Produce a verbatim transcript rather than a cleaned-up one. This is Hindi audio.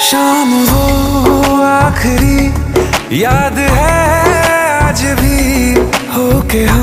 शाम वो आखिरी याद है आज भी, होके हम